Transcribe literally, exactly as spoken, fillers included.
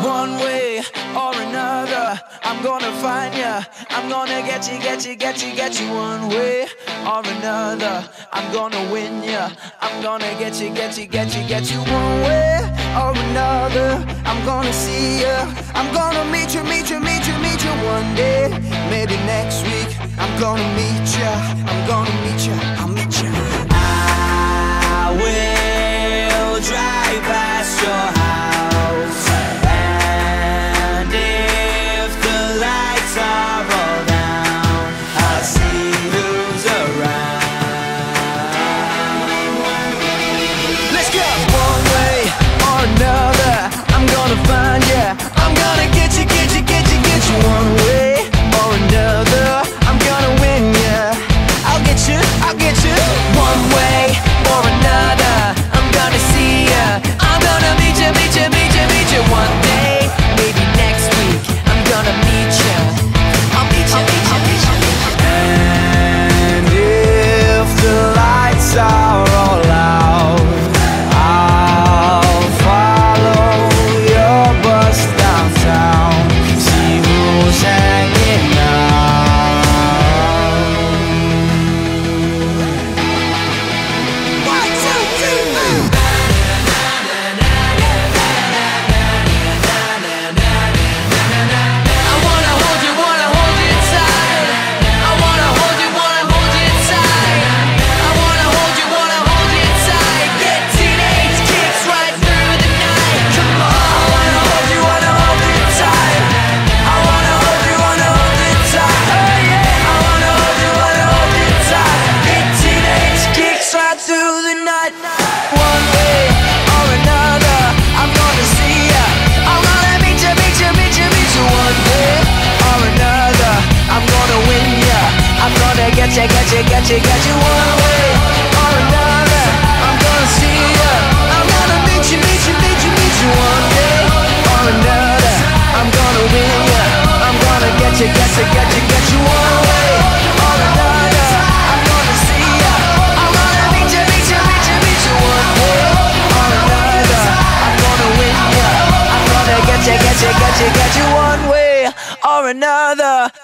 One way or another, I'm gonna find ya. I'm gonna get you, get you, get you, get you. One way or another, I'm gonna win ya. I'm gonna get you, get you, get you, get you. One way or another, I'm gonna see ya. I'm gonna meet you, meet you, meet you, meet you one day. Maybe next week, I'm gonna meet ya. I'm gonna meet ya, I'll meet ya. I will drive past your house, and if the lights are all down, I'll see who's around. Let's go! One way or another, I'm gonna find ya. I'm gonna get you, get you, get you, get you. One way or another, I'm gonna win ya. I'll get you, I'll get you. One way or another, I'm gonna see ya. I'm gonna meet ya, meet ya, meet ya, meet ya one day. Maybe next week, I'm gonna meet ya. I'll meet ya, meet ya, meet ya. And if the lights are all out, I'll follow your bus downtown, see who's hanging out. One, two, three, four. I wanna hold you, wanna hold you tight. I wanna hold you, wanna hold you tight. I wanna hold you, wanna hold you tight. Get teenage kicks right through the night. Come on. I wanna hold you, wanna hold you tight. I wanna hold you, wanna hold you tight. Oh yeah. I wanna hold you, wanna hold you tight. Get teenage kicks right through the night. One way or another, I'm gonna see ya. I'm gonna meet ya, meet ya, meet ya, meet ya. One way or another, I'm gonna win ya. I'm gonna get ya, get ya, get ya, get you. One way or another, I'm gonna see ya. I'm gonna meet you, meet you, meet you, meet you. One day or another, I'm gonna win ya. I'm gonna get ya, get ya, get ya, get you. One way or another, I'm gonna see ya. I'm gonna meet ya, meet ya, meet ya, meet you. One way or another, I'm gonna win ya. I'm gonna get ya, get ya, get ya, get you. One way or another.